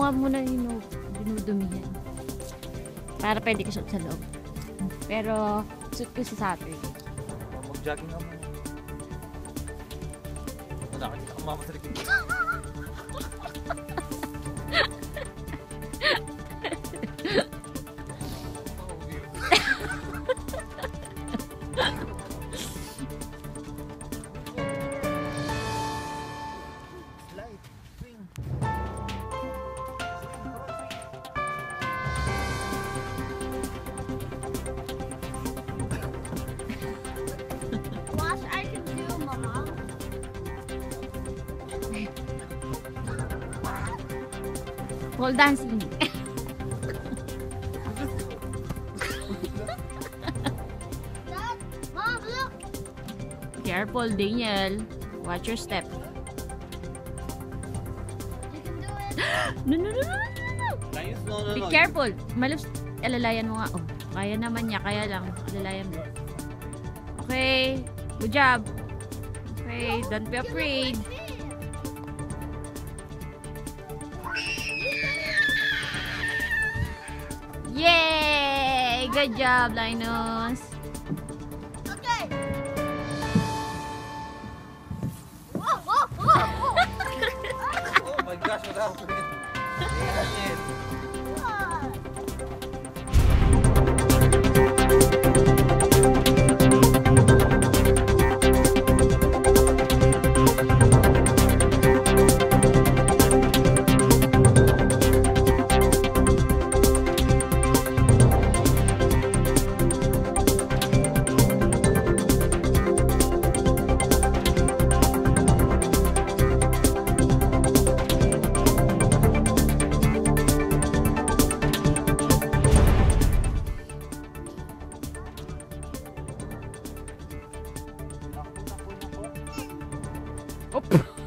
nga muna dinudumihan. Para pwede ko suot sa loob. Pero, suot ko sa Saturday. Mag-jogging naman. Nakakita ka mama sa likod. Pole dancing. Mom, look. Careful, Daniel. Watch your step. You can do it. No, no, no, no, no, no. Be careful. Malus, alalayan mo nga. Oh, kaya naman niya. Kaya lang. Alalayan mo. Okay. Good job. Okay. Don't be afraid. Yay! Good job, Linus. Okay. Whoa, whoa, whoa, whoa. Oh my gosh, what happened? Oh.